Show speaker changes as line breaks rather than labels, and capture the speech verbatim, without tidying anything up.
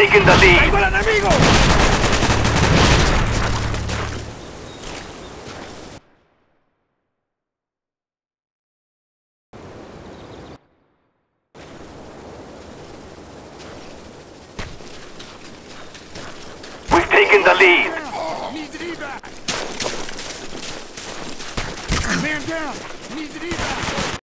taken the lead.
¡Tengo al enemigo!
We've taken the lead.
Needs an evac! Man down! Needs an evac!